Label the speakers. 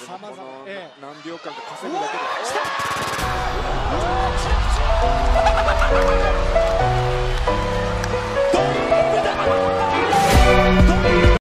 Speaker 1: ども、この
Speaker 2: ええ
Speaker 1: 何秒間か稼ぐだけで。
Speaker 2: 来た